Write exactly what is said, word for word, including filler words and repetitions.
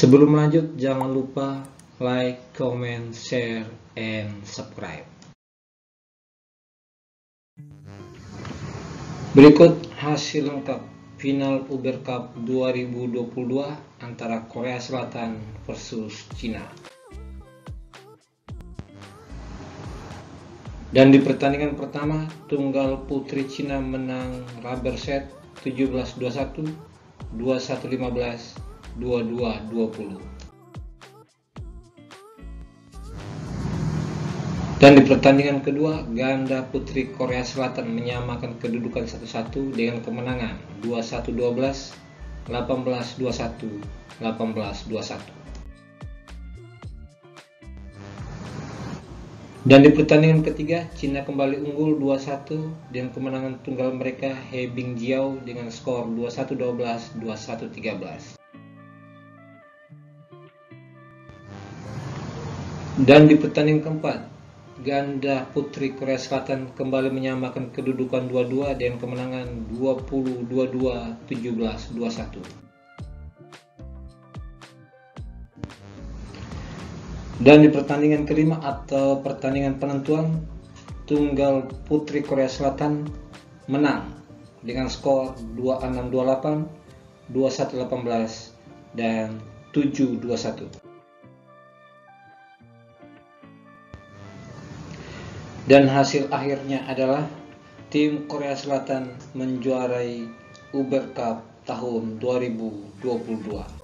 Sebelum lanjut, jangan lupa like, comment, share, and subscribe. Berikut hasil lengkap final Uber Cup dua ribu dua puluh dua antara Korea Selatan versus Cina. Dan di pertandingan pertama, tunggal putri Cina menang rubber set tujuh belas dua puluh satu, dua puluh satu lima belas, dua puluh dua dua puluh. Dan di pertandingan kedua, ganda putri Korea Selatan menyamakan kedudukan satu satu dengan kemenangan dua puluh satu dua belas, delapan belas dua puluh satu, delapan belas dua puluh satu. Dan di pertandingan ketiga, Cina kembali unggul dua satu dengan kemenangan tunggal mereka He Bingjiao dengan skor dua puluh satu dua belas, dua puluh satu tiga belas. Dan di pertandingan keempat, ganda putri Korea Selatan kembali menyamakan kedudukan dua dua dengan kemenangan dua puluh dua dua, tujuh belas dua puluh satu. Dan di pertandingan kelima atau pertandingan penentuan, tunggal putri Korea Selatan menang dengan skor dua puluh enam dua puluh delapan, dua puluh satu delapan belas, dan tujuh dua puluh satu. Dan hasil akhirnya adalah tim Korea Selatan menjuarai Uber Cup tahun dua ribu dua puluh dua.